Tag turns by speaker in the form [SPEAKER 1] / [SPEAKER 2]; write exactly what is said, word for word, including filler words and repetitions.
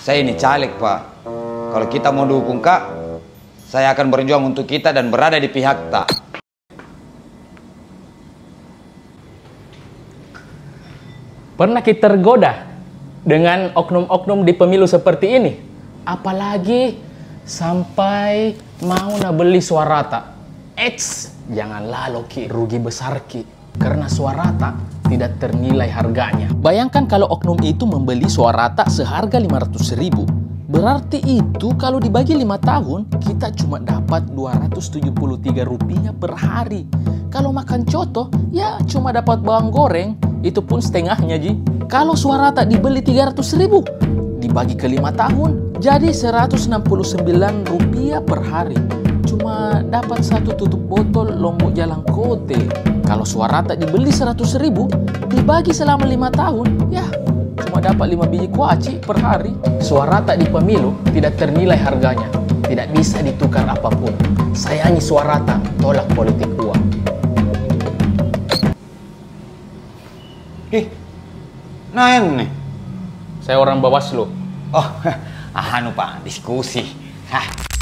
[SPEAKER 1] Saya ini caleg, Pak. Kalau kita mau dukung Kak, saya akan berjuang untuk kita dan berada di pihak Tak.
[SPEAKER 2] Pernah kita tergoda dengan oknum-oknum di pemilu seperti ini? Apalagi sampai mau na beli suarata. Eits, jangan lalu Ki, rugi besar Ki. Karena suarata tidak ternilai harganya. Bayangkan kalau oknum itu membeli suarata seharga lima ratus ribu. Berarti itu kalau dibagi lima tahun, kita cuma dapat dua ratus tujuh puluh tiga rupiah per hari. Kalau makan coto, ya cuma dapat bawang goreng, itu pun setengahnya, Ji. Kalau suarata dibeli tiga ratus ribu, dibagi ke lima tahun, jadi seratus enam puluh sembilan rupiah per hari. Cuma dapat satu tutup botol lombok jalan kote. Kalau suarata dibeli seratus ribu, dibagi selama lima tahun, ya cuma dapat lima biji kuaci per hari. Suarata di pemilu tidak ternilai harganya, tidak bisa ditukar apapun. Sayangi suarata, tolak politik uang.
[SPEAKER 1] Ih, nah nih.
[SPEAKER 2] Saya orang Bawaslu.
[SPEAKER 1] Oh, anu Pak, diskusi. Hah.